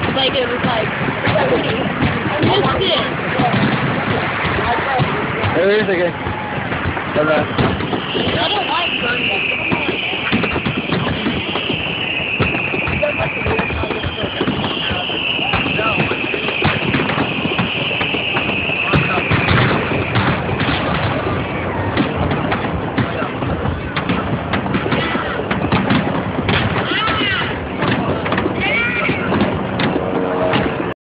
Like it was like, I missed it. Wait a second. Bye-bye. I don't like burning.